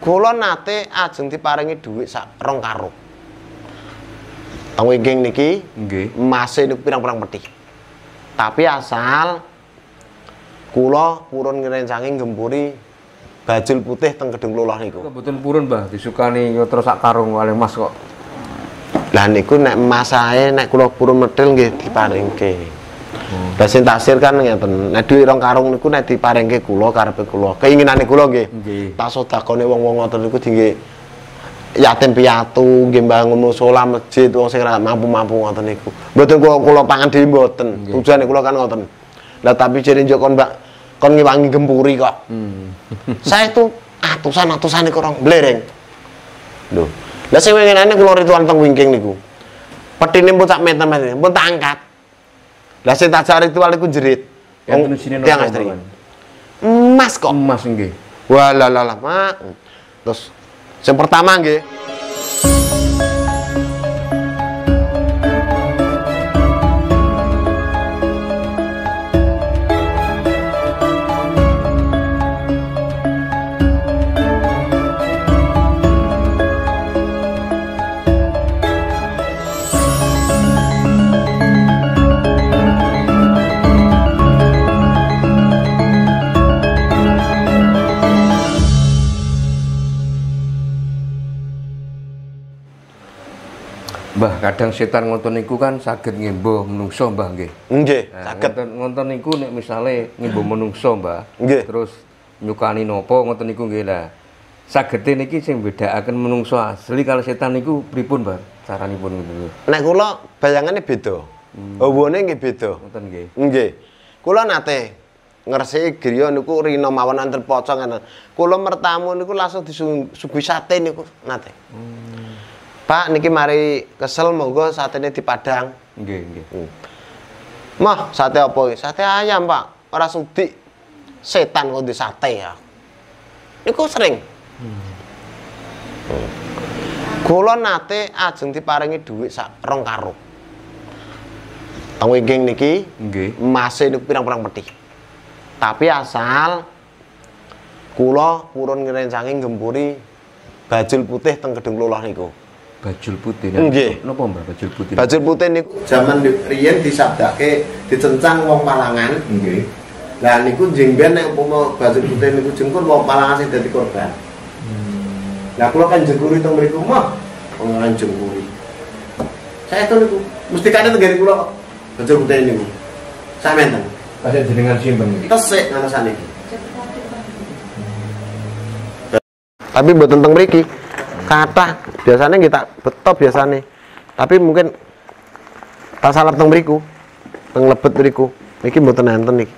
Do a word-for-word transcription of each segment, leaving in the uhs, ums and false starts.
Kula nate ajeng diparingi dhuwit sak rong karung. Teng wingking niki nggih. Emase niku pirang-pirang peti. Tapi asal kula purun ngrencangi gempuri bajul putih teng Gedung Luluh niku. Mboten purun, Mbah, disukani nyotro sak karung kalih Mas kok. Lah niku nek emas ae nek kula purun medhil nggih diparingke. Hmm. Lah sing taksir kan ngeten. Nek dhuwit rong karung niku nek diparingke kula karepe kula. Keinginane kula nggih. Nggih. Tak sedakone wong-wong ngoten niku dingge yatim piatu, nggih mbangun musala masjid wong sing ora mampu-mampu ngoten niku. Mboten kula kula pangan dhewe mboten. Tujuane kula kan ngoten. Lah tapi jere njok kon Mbak kon ngewangi gempuri kok. Hmm. Saya itu atusan-atusan niku orang blereng. Lho. Lah sing winginane kula ritual teng wingking niku. Petine pun sak meter-meter, pun tak angkat. Lah sing tak jar ritual iku jerit. Wong tiang istri. Emas kok. Emas nggih. Walah Mak. Terus yang pertama nggih. Mbah, kadang setan ngonten niku kan saged ngimbo menungso, Mbah nggih. Nggih, nah, saged. Ngonten ngonten niku nek misale ngimbo menungso, Mbah. Nggih. Terus nyukani napa ngoten niku nggih lah. Sagede niki sing bedakaken menungso asli kalau setan niku pripun, Mbah? Caranipun ngoten. Nek kula bayangane beda. Hmm. Hawane nggih beda. Ngoten nggih. Nggih. Kula nate ngresiki griya niku rina mawon anten pocong ngene. Kula mertamu niku langsung disuguhi sate niku nate. Hmm. Pak niki mari kesel monggo satene dipadang. Nggih, nggih. Hmm. Mah, sate apa iki? Sate ayam, Pak. Ora sudi. Setan kok di sate ya. Niku sering. Hmm. Hmm. Kula nate ajeng diparingi dhuwit sak rong karung. Teng wingking niki nggih. Emase niku pirang-pirang peti. Tapi asal kula purun ngrencangi gempuri bajul putih teng Gedung Luluh niku. Bajul putih. Nggih. Napa Mbah bajul putih? Bajul putih niku jaman riyen disabdake dicencang wong Palangan. Nggih. Lah niku jengben nek umpama bajul putih niku jengkur wong Palangan sing dadi korban. Hmm. Lah kula kan jengkuri teng mriku mah ora jengkuri. Saya itu niku mesti kadang tenggene kula kok. Bajul putih niku. Samenten. Pasien jenengan simpen iki. Tesik nang saniki. Tapi mboten teng mriki. Kathah biasanya kita beto biasanya. Tapi mungkin tak salah teng mriku. Teng lebet mriku. Niki mboten enten niki.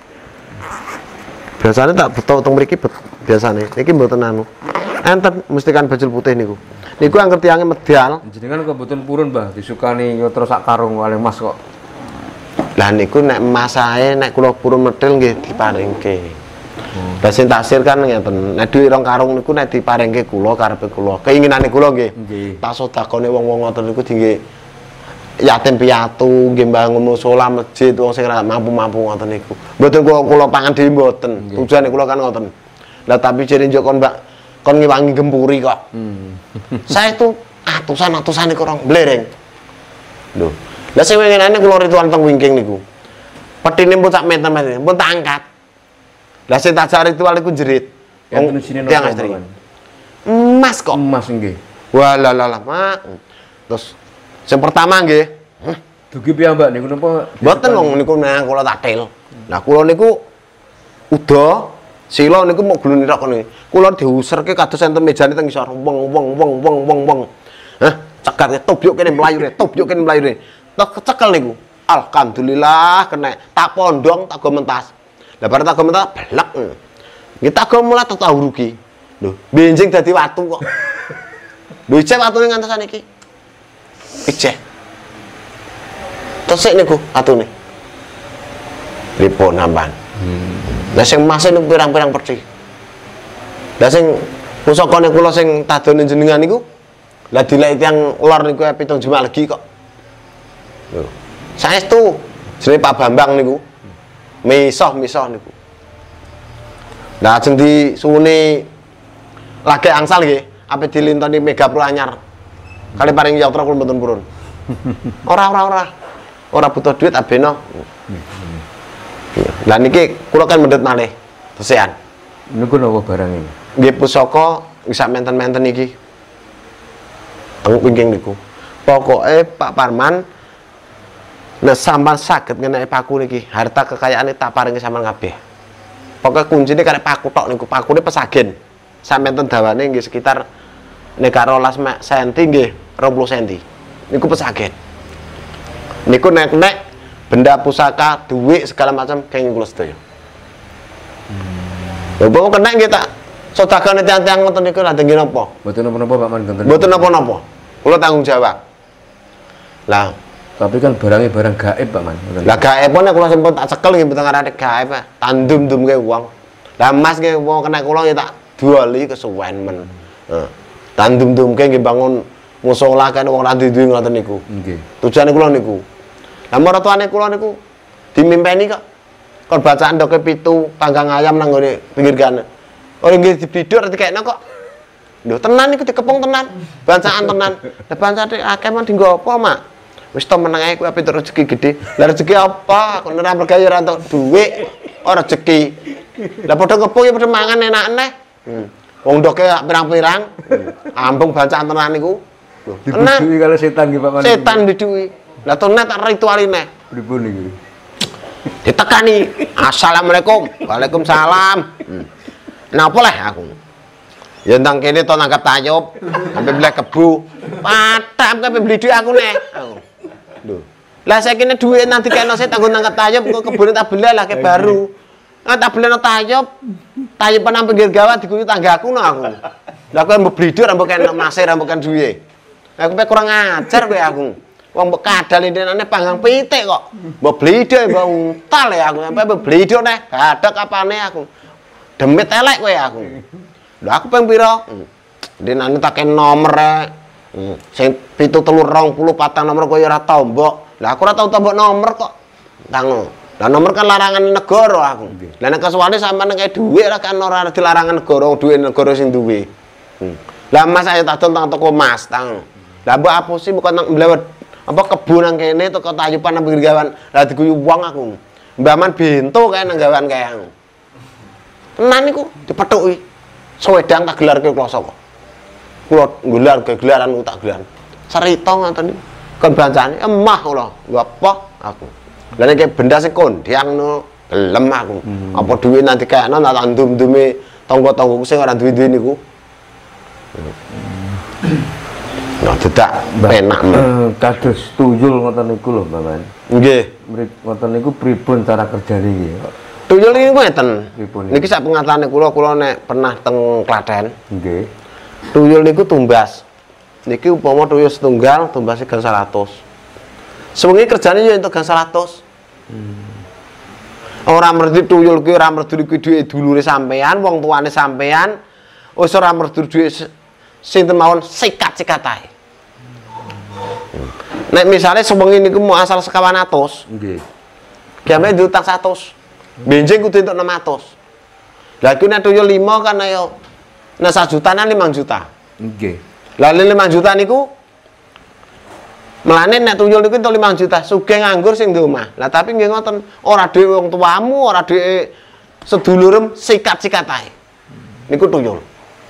Biasanya tak beto teng mriki biasanya. Niki mboten anu. Enten mesti kan bajul putih niku. Niku angger tiange medal. Jenengan kok mboten purun, Mbah, disukani nyotro sak karung kalih Mas kok. Lah niku nek emas ae nek kula purun medhil nggih diparingke. Hmm. Lah sing taksir kan ngeten. Nek dhuwit rong karung niku nek diparingke kula karepe kula. Keinginane kula nggih. Nggih. Tak sedakone wong-wong ngoten niku dingge yatim piatu, nggih mbangun musala masjid wong sing ora mampu-mampu ngoten niku. Mboten kula kula pangan dhewe mboten. Tujuane kula kan ngoten. Lah tapi jere njok kon Mbak kon ngewangi gempuri kok. Hmm. Saya itu atusan-atusan niku orang blereng. Lho. Lah sing winginane kula ritual teng wingking niku. Petine pun sak meter-meter, pun tak angkat. Lah sing tak jar ritual iku jerit. Wong tiang istri. Emas kok. Emas nggih. Walah Mak. Terus yang pertama nggih. Dugi piyambak niku napa? Mboten wong niku nang kula tatil. Nah kula niku uda sila niku mok gluni tok ngene. Kula diuserke kados enten mejane teng isor. Weng weng weng weng weng weng. Hah, cekar tobyuk kene mlayune, tobyuk kene mlayune. Tak cekel niku. Alhamdulillah kena. Tak pondong, tak go mentas. Lah bar tak go mentas blek. Nggih tak go mulai tak tahu rugi. Lho, benjing dadi watu kok. Lho ijeh watune ngantos saniki. Ijeh. Tesik niku watune. Pripun nampan. Hmm. Lah sing emas niku pirang-pirang perci. Lah sing pusakane kula sing tadone jenengan niku lah dilek tiyang lor niku pitung jumat legi kok. Lho. Saestu jenenge Pak Bambang niku. Misoh-misoh niku. Lah ajeng disuwuni lagi angsal nggih, ape dilintoni Mega Pro anyar. Kali paring yatra kula mboten purun. Ora ora ora. Ora butuh duit abeno. Lah niki kula kan mendhet malih. Tesean. Niku napa barang iki? Nggih pusaka bisa menten-menten iki. Teng wingking niku. Pokoke Pak Parman nek sampean saged ngeneki paku niki, harta kekayaane tak paringi sampean kabeh. Pokoke kuncine karek paku tok niku, pakune pesagen. Sampeyan dawane nggih sekitar nek rolas senti nggih rong puluh senti. Niku pesagen. Niku nek-nek benda pusaka, duit segala macam kenging kula sedaya. Lha hmm. Bapak kena nggih tak sedekahane tiyang-tiyang ngoten niku lha nggih napa? Mboten napa-napa Pak Man ngoten. Mboten napa-napa. Kula tanggung jawab. Lah, tapi kan barangnya barang gaib Pak Man. Lah gaib nek kula sempet tak cekel nggih mboten ngarane gaib, tak ndum-ndumke wong. Lah Mas nggih wong kena kula nggih tak duali kesuwen men. Heeh. Tak ndum-ndumke nggih bangun musala kan wong ra duwe ngoten niku. Nggih. Tujuane kula niku. Lah maratuane kula niku dimimpeni kok. Kon bacaan ndoke pitu panggang ayam nang ngene pinggir kana. Oh nggih dibidur dikekno kok. Lho tenan niku dikepung tenan. Bacaan tenan. Lah bacane akeh men dienggo apa, Mak? Wis to meneng ae kuwi ape rezeki gede. Lah rezeki apa? Kok ora mergawe ora entuk dhuwit, ora rezeki. Lah padha ngepung ya padha mangan enak-enak. Hmm. Wong ndoke pirang-pirang. Ambung bacaan tenan niku. Lho, tenan. Dibujuki karo setan nggih Pak Man. Setan diduki. Lah tenan tak ritualine. Pripun iki? Ditekani. Assalamualaikum. Waalaikumsalam. Hmm. Napa leh aku? Ya ndang kene to nangkep tayub, sampe beli kebu. Patam kabeh beli dhuwit aku nek. Lho. Lah saiki nek dhuwit nang dikene set anggo nangkep tayub kok kebune tak beli lah ke baru. Ah tak beli nang tayub. Tayub nang pinggir gawat diguyu tanggaku no aku. Lah kowe mbok beli dhuwit mbok kene masih mbok kene dhuwit. Aku pe kurang ajar kowe aku. Wong mbok kadal intenane panggang pitik kok. Mbok beli dhuwit mbok untal ya aku sampe mbok beli dhuwit nek gadek apane aku. Demit elek kowe aku. Lha aku ping pira? Denane tak ken nomor rek. Sing pitu telur rong puluh patang nomor kowe ora tombok. Lah aku ora tau tombok nomor kok. Tang. Lah nomor kan larangan negara aku. Lah nek kesuwane sampean nek dhuwit ora kan ora dilarangan negara, dhuwit negara sing duwe. Lah Mas ayo tak tang toko Mas, tang. Lah mbok apusi mbok nang mlewet apa kebun nang kene toko tayupan nang pinggir gawan. Lah diguyu wong aku. Mbaman bento kae nang gawan kae aku. Tenan niku dipethuki. Sewedang tak gelarke kloso kok. Kula nggelar gegelaran tak gelar. Cerita ngoten niku. Kon bancane emah kula. Lho apa aku. Lah nek benda sing kondiangno gelem aku. Hmm. Apa duwe nanti kayakno tak ndum-ndume tangga-tanggaku sing ora duwe-duwe niku. Nah, tidak enak. Uh, kados tuyul ngoten niku lho, Bapak. Nggih. Ngoten niku pripun cara kerjane iki? Tuyul ini ngeten. Niki sak pengatane kula, kula nek pernah teng Klaten. Nggih. Tuyul niku tumbas. Niki upama tuyul setunggal tumbasé gangsal atus. Sewengi kerjane yo entuk gangsal atus. Hmm. Ora merdi tuyul kuwi ora merdi kuwi duwe dulure sampean, wong tuane sampean. Wis ora merdi duwe sinten mawon sikat-sikat ae. Hmm. Nek misale sewengi niku mau asal sekawan atus. Nggih. Kiamane diutang seratus. Benjing kudu entuk enam ratus. Lah iku nek tuyul lima kan ayo nek sak jutanan lima juta. Nggih. Lah lima juta niku melane nek tuyul niku entuk lima juta, sugih nganggur sing di omah. Lah tapi nggih ngoten, ora dhewe wong tuamu, ora dhewe sedulurem sikat-sikat ae. Niku tuyul.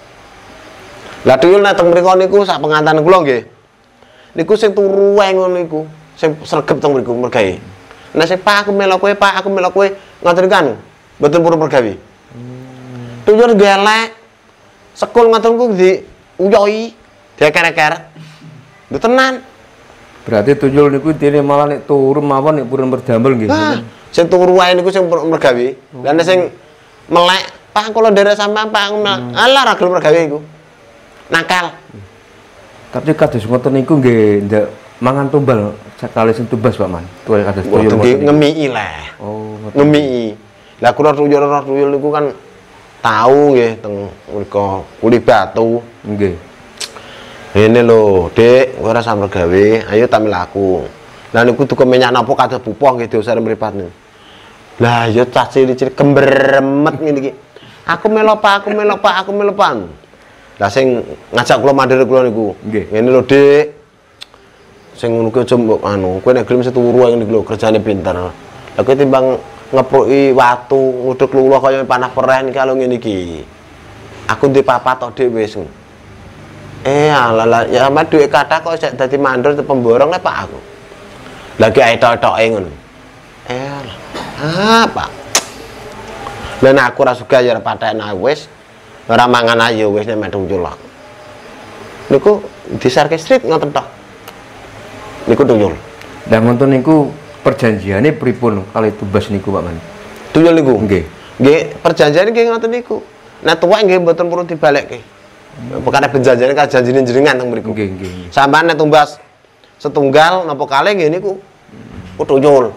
Lah tuyul nek teng mriku niku sak pengantan kula nggih. Niku sing turu wae ngono niku, sing sregep teng mriku mergawe. Nek sing Pak aku melok kowe, Pak aku melok kowe ngoten kan. Mboten purun mergawe. Hmm. Tuyul gelek. Sekul ngoten ku di uyohi, dieker-eker. Lho tenan. Berarti tuyul niku intine malah nek turu mawon nek purun berdamel nggih. Nah, sing turu wae niku sing mergawe. Lah nek sing melek, Pak kula nderek sampean Pak aku melek. Alah ra gelem mergawe iku. Nakal. Tapi kados ngoten niku nggih ndak mangan tumbal sekali sing tumbas Pak Man. Tuwe kados tuyul ngoten ngemiki lah. Oh, ngemiki. Lah kula tuyul-tuyul niku kan tahu nggih teng mriku Kuli Batu. Nggih. Ini lho, Dik, kowe ora sampe gawe, ayo tamil aku. Lah niku duka minyak napa kados pupuh nggih diusare mripat niku. Lah ya cah cilik-cilik kembremet ngene iki. Aku melok Pak, aku melok Pak, aku melok Pak. Lah sing ngajak kula mandiri kula niku. Nggih. Ngene lho, Dik. Sing ngono kuwi aja mbok anu, kowe nek gelem seturu ngene iki lho, kerjane pinter. Lah kowe timbang ngepruki watu, nguduk luwih kaya panah peren kalau ngene iki. Aku ndek papat tok Dik wis. Eh alah ya amat duit kathah kok sik dadi mandor pemborong le Pak aku. Lagi ae tok-toke ngono. Eh ah Pak. Lah nek aku ora sugih ya pathekna wis. Ora mangan ayo wis nek medhung culak. Niku disarke street ngoten tok. Niku tuyul. Lah ngoten niku perjanjiane pripun kali Tumbas niku Pak Man? Tuyul niku. Nggih. Nggih, perjanjiane nggih ngoten niku. Nek tuwek nggih mboten perlu dibalekke. Pokoknya perjanjiane ka janjine jenengan teng mriku. Nggih, nggih. Sampeyan nek tumbas setunggal napa kalih nggih niku. Ku tuyul.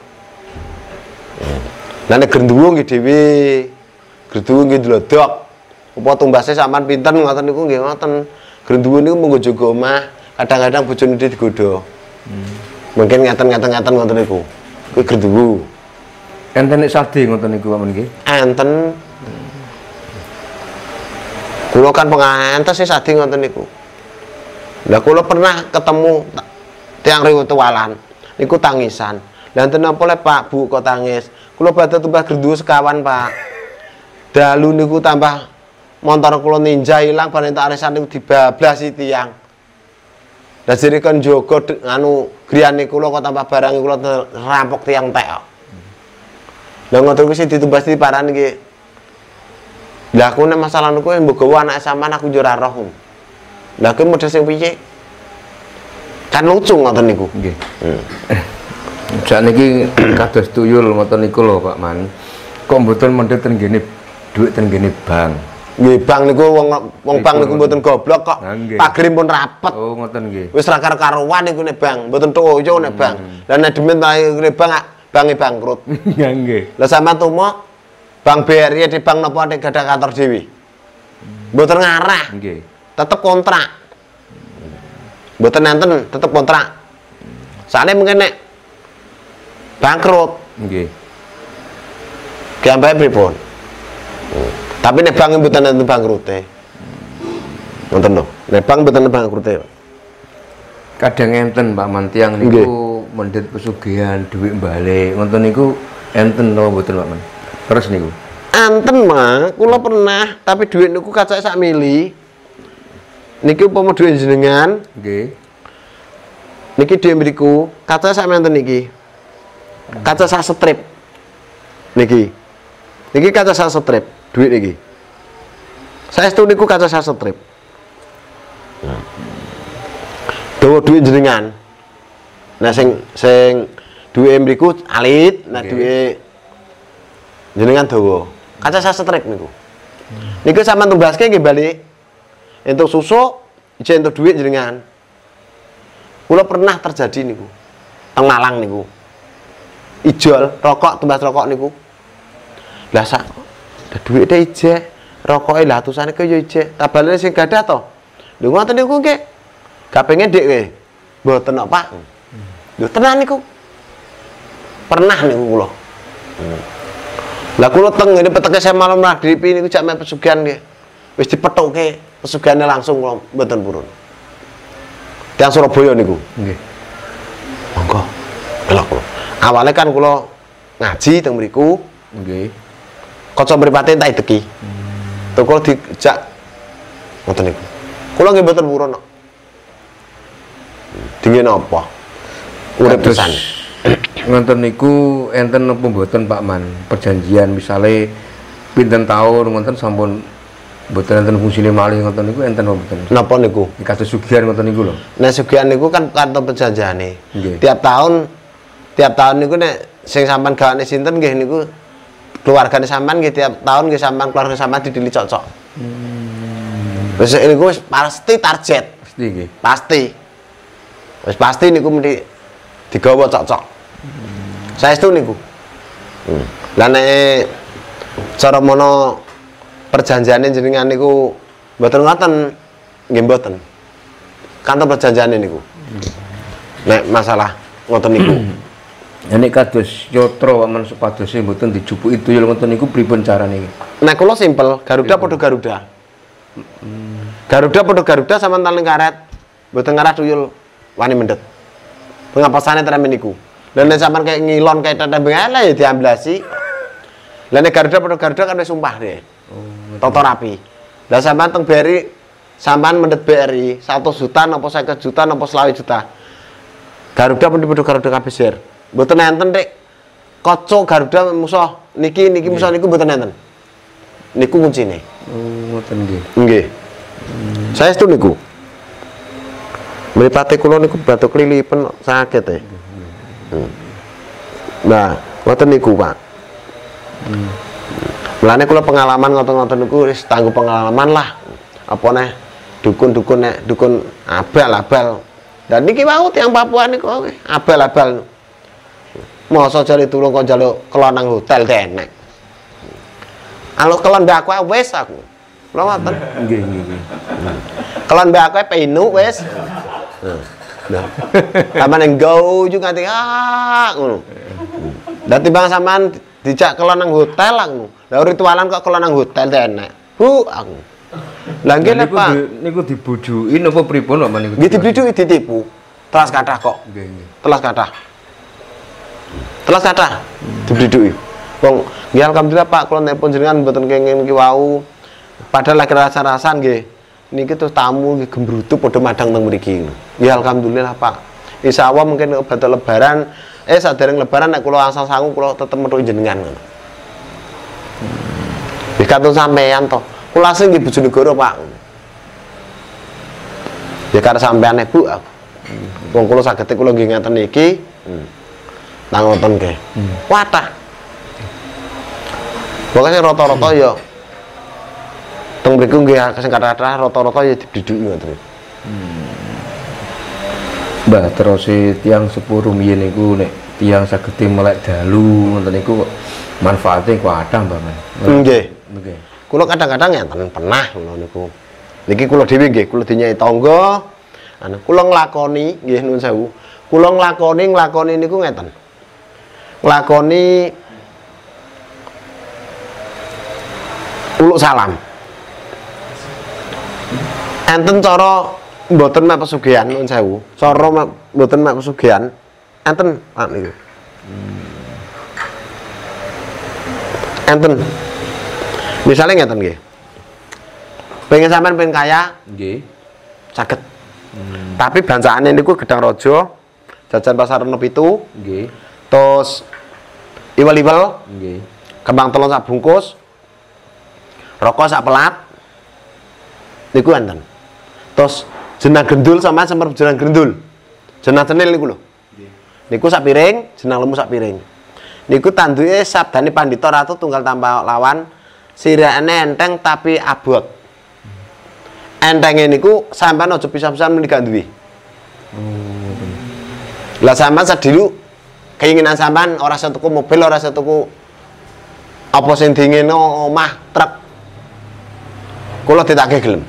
Lah nek genduwo nggih dhewe. Genduwo nggih dlodok. Apa tumbase sampean pinten ngoten niku nggih ngoten. Genduwo niku mung jaga omah, kadang-kadang bojone digodha. Hmm. Mungkin ngaten-ngaten-ngaten ngoten niku. Kuwi genduwo. Enten nek sade ngoten niku Pak Men nggih. Enten. Kulo kan pengantes sih sadi ngoten niku. Lah kulo pernah ketemu tiang ritualan niku tangisan. Lah enten napa le Pak Bu kok tangis? Kulo badhe tumbas genduwo sekawan Pak. Dalu niku tambah montor kulo ninja ilang bar entuk arisan niku dibablasi tiang. Lah jere kon njogo anu griyane kulo kok tambah barang kulo rampok tiang tek kok. Lah ngoten kuwi sing ditumbas diparani nggih. Lah aku nek masalah niku mbok gawa anak sampean aku yo ora roh. Lah kuwi model sing piye? Kan lucu ngoten niku. Nggih. Heeh. Sakniki kados tuyul ngoten niku lho Pak Man. Kok mboten mendhet ten ngene dhuwit ten ngene bank. Nggih, bank niku wong wong bank niku mboten goblok kok. Pagrim pun rapet. Oh, ngoten nggih. Wis ra karo-karuan niku nek bank, mboten toyo nek bank. Lah nek demen ngene bank bange bangkrut. Nggih. Lah sampean tumo Bank B R I di bank napa nek gadah kantor dhewe. Mboten ngarah. Nggih. Tetep kontrak. Mboten enten, tetep kontrak. Soale mungkin nek bangkrut. Nggih. Ki ambae pripun? Tapi nek bank mboten enten bangkrute. Ngoten lho. Nek bank mboten enten bangkrute. Kadang enten Pak Man tiang niku mendhet pesugihan dhuwit balik. Ngoten niku enten napa mboten Pak Man? Terus niku. Anten mah, kula pernah, tapi duit niku kacake sak mili. Niki upama duit jenengan, nggih. Niki duit mriku, kacake sak menten niki. Kaca sak strip. Niki. Niki kaca sak strip, duit niki. Saestu niku kaca sak strip. Dawa duit jenengan. Nah sing sing duit mriku alit, nah duit jenengan dawa. Kaca sak strip niku. Niku sampean tumbaske nggih balik. Entuk susu, ije entuk duit jenengan. Kula pernah terjadi niku. Teng Malang niku. Ijol rokok tumbas rokok niku. Lah sak duwite ije, rokoke lah atusane ke yo ije. Tabalane sing gadah to. Lho ngoten niku nggih. Gak pengen dik kowe. Mboten kok, Pak. Lho tenan niku. Pernah niku kula. Lah kula teng ngene peteke saya malam maghrib niku jak mek pesugihan nggih. Wis dipethuke pesugihane langsung kula mboten purun. Tiang Surabaya niku. Nggih. Monggo. Delok kula. Awalnya kan kula ngaji teng mriku. Nggih. Kaca mripate entek deki. Hmm. Tuh kula dijak ngoten niku. Kula nggih mboten purun kok. Dingin apa? Urip pisan. Ngoten niku enten napa mboten Pak Man? Perjanjian misale pinten taun ngoten sampun mboten enten fungsine malih ngoten niku enten napa mboten? Napa niku? Kados sugihan ngoten niku lho. Nek sugihan niku kan kantor perjanjiane. Nggih. Tiap tahun tiap tahun niku nek sing sampean gawane sinten nggih niku keluargane sampean nggih tiap tahun nggih sampean keluarga sampean didili cocok. Hmm. Wis niku wis pasti target. Pasti nggih. Pasti. Wis pasti niku mesti digawa cocok. Hmm. Saestu niku. Hmm. Lah nek cara mono perjanjiane jenengan niku mboten ngoten. Nggih mboten. Kantor perjanjiane niku. Hmm. Nek masalah ngoten niku. Ya nek kados yatra men supadose mboten dijupuki tuyul ngoten niku pripun carane iki? Nek kula simpel, Garuda padha Garuda. Hmm. Garuda padha Garuda sama taling karet. Mboten ngarah tuyul wani mendet. Pengapasane temen niku. Lah nek sampean kayak ngilon kayak tetembeng ala ya diamblasi. Lah nek Garuda padha Garuda kan wis sumpah deh. Oh, toto rapi. Lah sampean teng B R I sampean mendet B R I seratus juta napa seket juta napa selawe juta. Garuda pun padha Garuda kabeh sir. Mboten enten Dik. Kaca Garuda musuh niki niki musuh niku mboten enten. Niku kuncine. Oh, ngoten nggih. Nggih. Hmm. Saya itu niku. Mripate kula niku batuk lilipen sakit e. Hmm. Nah, ngoten niku, Pak. Hmm. Mulane kula pengalaman ngoten-ngoten niku wis tangguh pengalaman lah. Apa neh dukun-dukun nek dukun abal-abal. Dan niki wau tiyang Papua niku abal-abal. Masa jare tulung kok njaluk kelon nang hotel tenek. Alo kelon mbak aku wis aku. Kula ngoten. Nggih, nggih. Kelon mbak aku peinu wis. Nah. Sampeyan nggo juga nganti ah ngono. Lah timbang sampean dijak kelon nang hotel lah ngono. Lah ritualan kok kelon nang hotel tenek. Bu aku. Lah nggih lho Pak. Niku dibujuki napa pripun Pak niku? Nggih dibujuki ditipu. Telas kathah kok. Nggih, nggih. Telas kathah. Telas kathah dibujuki. Wong nggih alhamdulillah Pak kula nelpon jenengan mboten kenging iki wau. Padahal lagi rasa-rasan nggih. Niki terus tamu nggih gembrutu padha madang teng mriki. Ya alhamdulillah Pak. Insyaallah mungkin badhe lebaran eh sadereng lebaran nek kula asal sangu kula tetep metu jenengan ngono. Wis katun sampean to. Kula sing nggih Bojonegoro Pak. Ya karo sampean Bu aku. Wong kula saged kula nggih ngaten niki. Hmm. Nang ngoten nggih. Wadah. Pokoke rata-rata ya teng mriku nggih sing kathah rata-rata ya diduduki ngoten. Hmm. Mbah terus tiyang sepuh rumiyin niku nek tiyang saged melek dalu ngoten niku manfaate kuwi Mbah. Nggih. Nggih. Kula kadang-kadang enten pernah ngono niku. Niki kula dhewe nggih kula dinyai tangga. Anu kula nglakoni nggih nuwun sewu. Kula nglakoni nglakoni niku ngeten. Nglakoni uluk salam. Enten cara mboten mek pesugihan nuwun sewu. Cara mboten mek pesugihan enten Pak niku. Enten. Misalnya ngeten nggih. Pengen sampean pengen kaya? Nggih. Saged. Hmm. Tapi bancaane niku Gedang Raja, jajan Pasar Reno pitu. Nggih. Terus iwel-iwel. Nggih. Kembang telon sak bungkus. Rokok sak pelat. Niku enten. Terus jenang gendul sama semper jenang gendul. Jenang cenil niku lho. Nggih. Niku sak piring, jenang lemu sak piring. Niku tanduke sabdane Pandhita Ratu tunggal tanpa lawan. Sirane enteng tapi abot. Entenge niku sampean aja pisah-pisahan muni gak duwe. Oh. Lah sampean sedilu keinginan sampean ora iso tuku mobil, ora iso tuku apa sing dingeno omah, truk. Kula ditake gelem.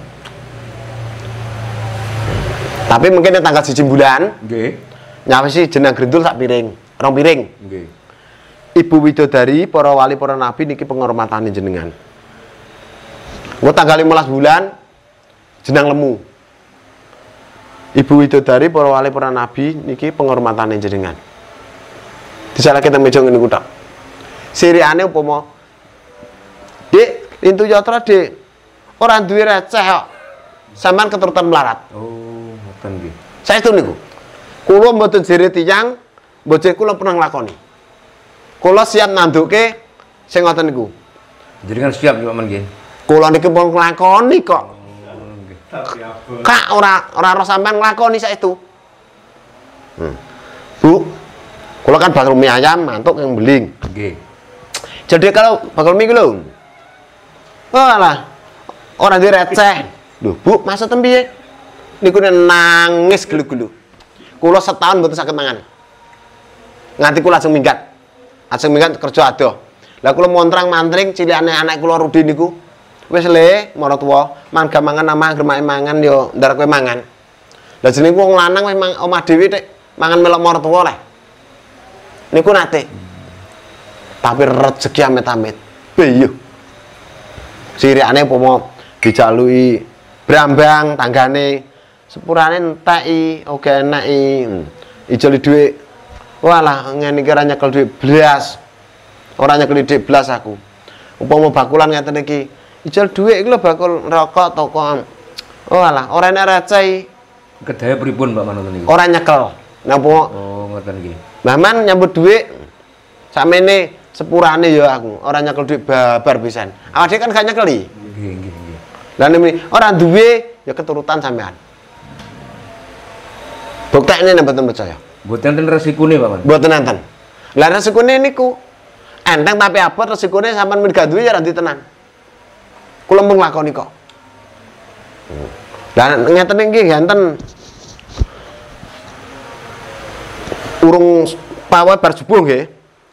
Tapi mungkin tanggal siji bulan, nggih. Nyawisi jenang grendul sak piring, rong piring. Nggih. Ibu Widodari, para wali, para nabi niki penghormatane jenengan. Engko tanggal lima belas bulan jenang lemu. Ibu Widodari, para wali, para nabi niki penghormatane jenengan. Disalahke teng meja ngene ku tok. Sirikane upama Dik, Intu Yatra Dik. Ora duwe receh kok. Sampeyan keturutan melarat. Oh, ngoten nggih. Saestu niku. Kula mboten jere tiyang, mboten kula pernah nglakoni. Kula siap nanduke sing ngoten niku. Jenengan siap Pak Men nggih. Kula niki pun nglakoni kok. Kak ora ora ora sampean nglakoni saestu. Hmm. Bu, kula kan bakal mie ayam mantuk yang beling. Nggih. Jadi kalau bakal mie lho. Oh alah. Ora di receh. Lho, Bu, maksudnya piye? Niku nangis gelu-gelu. Kula setahun mboten saged mangan. Nganti kula lajeng minggat. Ajeng minggat kerja adoh. Lah kula montrang-mantring cilikane anak kula Rudi niku. Wis le, maratuwa, mangga mangan amah gremake mangan yo ndar kowe mangan. Lah jeneng wong lanang wis omah dhewe tek mangan melok maratuwa le. Niku nate. Tapi rezeki amit-amit. Piye? Sirikane upama dijaluki Brambang tanggane sepurane enteki oke eneki. Ijoli dhuwit. Walah ngene iki ora nyekel dhuwit blas. Ora nyekel dhuwit blas aku. Upama bakulan ngeten iki. Ijol dhuwit iki lho bakul rokok toko. Walah ora enek receh. Kedaya pripun Pak Man ngoten niki? Ora nyekel. Napa? Oh, ngoten nggih. Mbah Man nyambut dhuwit sakmene sepurane ya aku, ora nyekel dhuwit babar pisan. Awak dhewe kan gak nyekeli. Nggih, nggih, nggih. Lah nek ora duwe ya keturutan sampean. Buktekne nek mboten percaya. Mboten enten resikune Pak Man. Mboten enten. Lah resikune niku enteng tapi abot resikune sampean men gak duwe ya ora ditenan. Kula mung lakoni kok. Lah ngeten iki ganten urung pawai bar subuh nggih.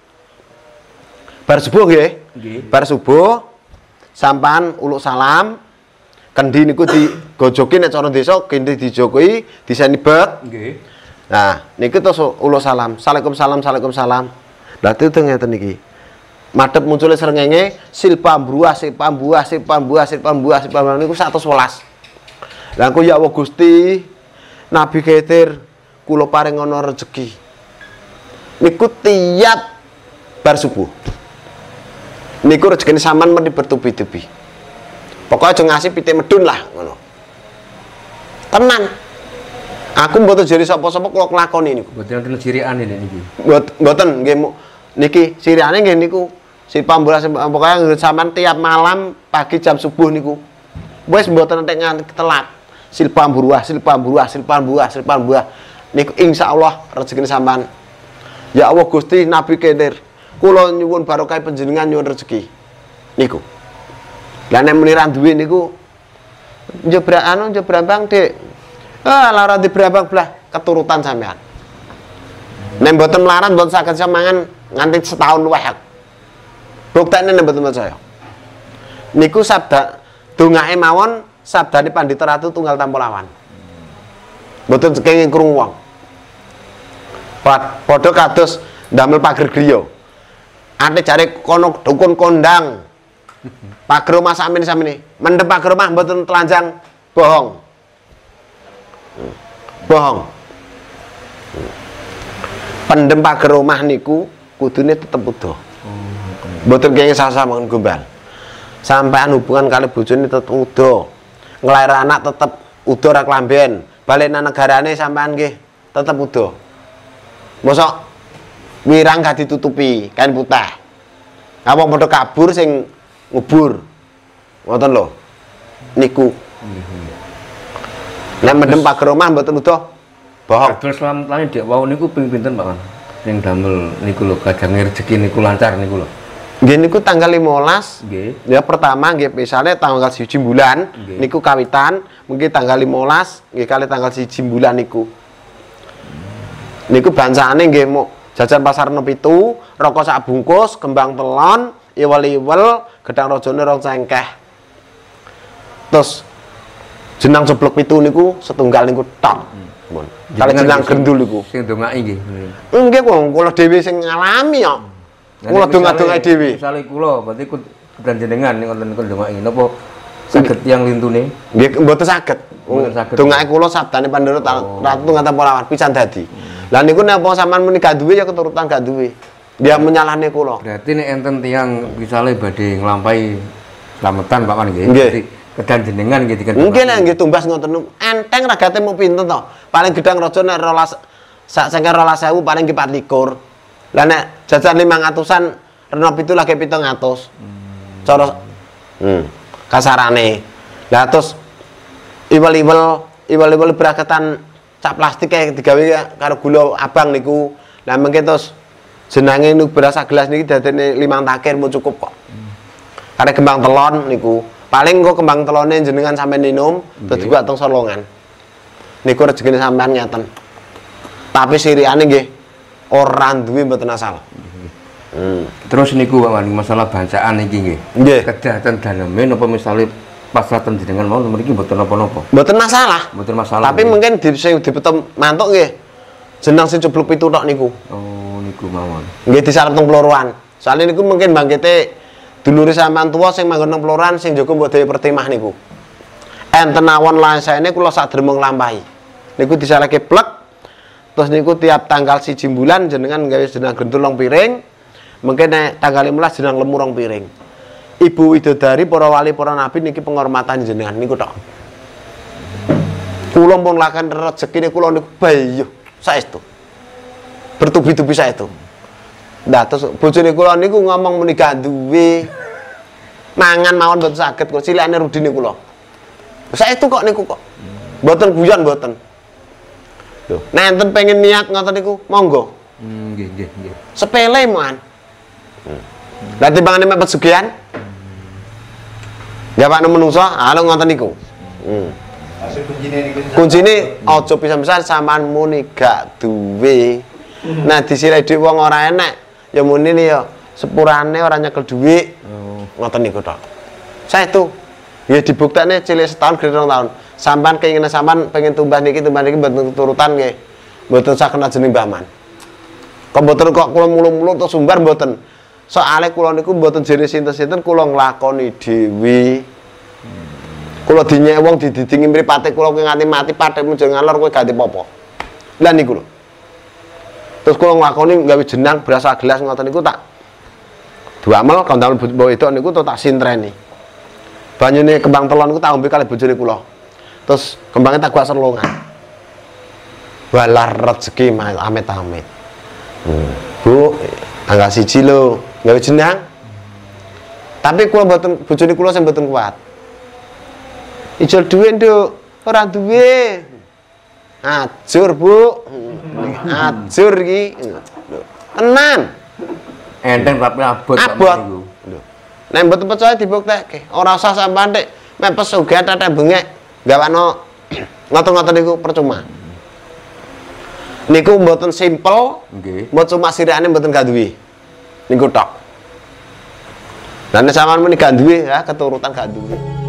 Bar subuh nggih. Nggih. Bar subuh sampan uluk salam kendi niku digojoki nek cara desa kendi dijokoki diseni bet. Nggih. Nah, niku terus uluk salam. Waalaikumsalam, waalaikumsalam. Lah itu ngeten iki. Madhep muncule srengenge silpa mbruah, silpa mbuah, silpa mbuah, silpa mbuah, silpa mbuah niku seratus sewelas. Lah aku ya Allah Gusti, Nabi Khidir kula paring ana rezeki. Niku tiap bar subuh. Niku rezekine sampean mesti bertubi-tubi. Pokoknya aja ngasih pitik medun lah ngono. Tenan. Aku mboten jeri sapa-sapa kula nglakoni niku. Mboten enten ciriane niki. Mboten nggih niki siriane nggih niku. Si pambulah pokoknya sampean tiap malam pagi jam subuh niku. Wis mboten entek nganti telat. Silpa mburuah, silpa mburuah, silpa mburuah, silpa mburuah. Niku insyaallah rezekine sampean. Ya Allah Gusti Nabi Khidir, kula nyuwun barokah panjenengan nyuwun rezeki. Niku. Lah nek muni ra duwe niku njebrak anu njebrak bang, Dik. Ah, lara di brambang belah keturutan sampean. Nek mboten melarat mboten saged samangan nganti setahun luwih. Buktene nek mboten percaya. Niku sabda dongake mawon sabdane Pandhita Ratu Tunggal Tampolawan. Mboten kenging krungu wong. Padha kados ndamel pager griya. Ate jare kono dukun kondang. Pager omah sakmene sakmene. Mendem pager omah mboten telanjang bohong. Bohong. Pendem pager omah niku kudune tetep udo. Mboten kenging sasa-sama gombal. Sampean hubungan kali bojone tetep udo. Nglair anak tetep udo ra klamben. Balik nang negarane sampean nggih tetep udo. Mosok wirang gak ditutupi kain putih. Apa padha kabur sing ngubur. Ngoten lho. Niku. Nek mendem pager omah mboten udo. Bohong. Terus selamat dek wau niku ping pinten Pak Man? Sing damel niku lho gadange rezeki niku lancar niku lho. Nggih niku tanggal limolas. Nggih. Ya pertama nggih misale tanggal siji bulan Nggih. niku kawitan, mungkin tanggal limolas nggih kali tanggal siji bulan niku. Niku bancane nggih mu jajan pasar no pitu, rokok sak bungkus, kembang telon, iwel-iwel, gedang rajane rong cengkeh. Terus jenang jeblok pitu niku setunggal niku tok. Mun. Kali jenang gendul niku. Sing ndongaki nggih. Nggih wong kula dhewe sing ngalami kok. Kula donga-donga dhewe. Misale kula berarti kedan jenengan ning wonten niku ndongaki napa saged tiyang lintune? Nggih mboten saged. Mboten saged. Dongake kula sabdane Pandhita Ratu Tunggal Tampolawan pisan dadi. Lah niku nek apa sampean muni gak duwe ya keturutan gak duwe. Dia menyalahne kula. Berarti nek enten tiyang misale badhe nglampahi slametan Pak Man nggih. Nggih. Berarti kedan jenengan nggih diken. Mungkin nek nggih tumbas ngoten enteng ragate mau pinten to. Paling gedang raja nek rolas sak sengker rolas ewu paling ki pat likur. Lah nek jajan limang atusan rena pitu lagi pitung atus. Hmm. Cara hmm, kasarane. Lah terus iwel-iwel iwel-iwel braketan cap plastik kayak digawe karo gula abang niku. Lah mengke terus jenenge niku beras sak gelas niki dadene limang takir mau cukup kok. Hmm. Karena kembang telon niku. Paling kok kembang telone jenengan sampean minum terus dibuat teng solongan. Niku rezekine sampean ngeten. Tapi siriane nggih ora duwe mboten asal. Hmm. Terus niku Pak Man masalah bancaan iki nggih. Nggih. Kedah ten daleme napa misale pasratan jenengan mau mriki mboten napa-napa. Mboten masalah. Mboten masalah. Tapi mungkin di sing dipetem mantuk nggih. Jenang sing jeblok pitu tok niku. Oh, niku mawon. Nggih disarep teng peloroan. Soale niku mungkin bangkite dulure sampean tuwa sing manggon nang peloroan sing jaga mbok dhewe pertimah niku. enten awon lasene kula sadremeng nglampahi. Niku disalahke plek. Terus niku tiap tanggal siji bulan jenengan gawe jenang gentulong piring. Mungkin nek tanggal lima belas jenang lemu rong piring. Ibu widodari para wali para nabi niki penghormatan jenengan niku tok. Kula pun lakukan rezekine kula niku bayu saestu. Bertubi-tubi saestu. Nah terus bojone kula niku ngomong muni gak duwe mangan mawon mboten saged kok cilikane rudine kula. Saestu kok niku kok. Mboten guyon mboten. Lho, nek enten pengen niat ngoten niku monggo. Hmm, nggih nggih nggih. Sepele moan. Hmm. Lah timbangane mek pesugihan. Ya Pak menungso, halo ngoten niku. Hmm. Kuncine niku. Kuncine aja pisan-pisan sampean muni gak duwe. Nah disirai dhuwit wong ora enek, ya muni ya sepurane ora nyekel dhuwit. Oh. Ngoten niku tok. Saestu. Ya dibuktekne cilik setahun gede rong tahun. Sampean keinginan sampean pengen tumbah niki tumbah niki mboten turutan nggih. Mboten sakena jeneng Mbah Man. Kok mboten kok kula mulu-mulu terus sumbar mboten. Soale kula niku mboten jere sinten-sinten kula nglakoni dhewe. Kula dinyek wong dididingi mripate kula kuwi nganti mati pathek mujo ngalor kowe ganti popo. Lah niku lho. Terus kula nglakoni gawe jenang berasa gelas ngoten niku tak duamel kandhal bojo itu niku tak sintreni. Banyune kembang telon niku tak ombe kalih bojone kula. Terus kembangnya tak gua serlongan. Walah rezeki amit-amit. Hmm. Bu, tanggal siji lho, gawe jenang. Tapi kula mboten bojone kula sing mboten kuat. Ijol duwe, Nduk. Ora duwe. Ajur, Bu. Ajur iki. Tenan. Enteng tapi abot Abot. Nek mboten percaya dibuktekke. Ora usah sampean nek mek pesugihan tetek bengek gawano ngoten-ngoten niku percuma. Niku mboten simpel. Nggih. Mboten cuma sirane mboten gak duwe. Niku tok. Lah nek sampean muni gak duwe ya keturutan gak duwe.